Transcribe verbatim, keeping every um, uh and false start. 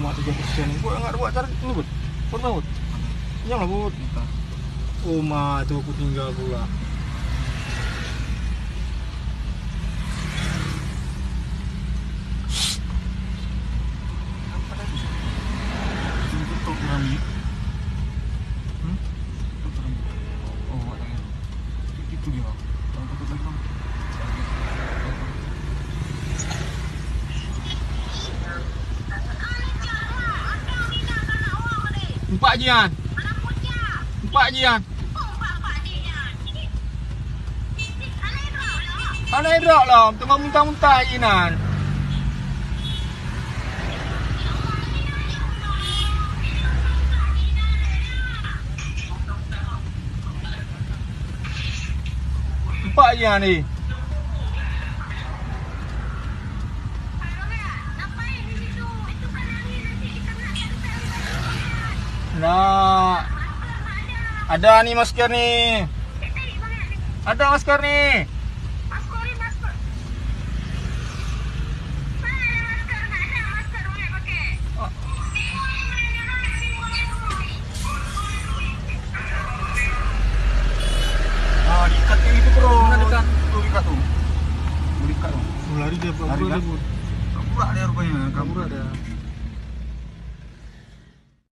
cuma tiga persen. Kok enggak buat cari ini, Bud? Bud, Bud. Yang lah, Bud. Oh, ma, itu aku tinggal pula. Apa tadi? Tutup keramik. Hmm? Tutup keramik. Oh, ada yang itu dia. Kalau tutup lagi, Bang. Empat jian. Empat jian. Ana hidrok lah, tengah muntah-muntah jinan. Empat jian ni. Nah, ada nih masker nih. Ada masker nih. Ah, diikat yang itu bro. Mana diikat? Tuh diikat tuh. Mau diikat tuh. Lari dia, kabur dia. Kabur dia rupanya. Kabur dia.